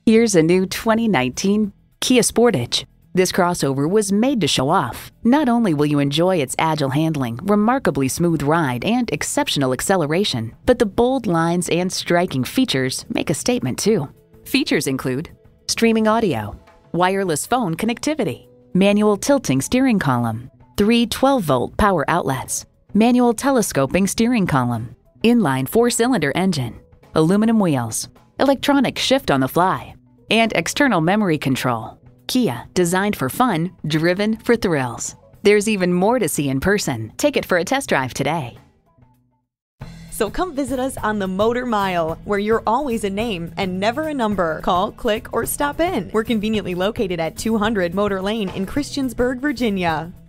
Here's a new 2019 Kia Sportage. This crossover was made to show off. Not only will you enjoy its agile handling, remarkably smooth ride, and exceptional acceleration, but the bold lines and striking features make a statement too. Features include streaming audio, wireless phone connectivity, manual tilting steering column, 3 12-volt power outlets, manual telescoping steering column, inline 4-cylinder engine, aluminum wheels, electronic shift on the fly, and external memory control. Kia, designed for fun, driven for thrills. There's even more to see in person. Take it for a test drive today. So come visit us on the Motor Mile, where you're always a name and never a number. Call, click, or stop in. We're conveniently located at 200 Motor Lane in Christiansburg, Virginia.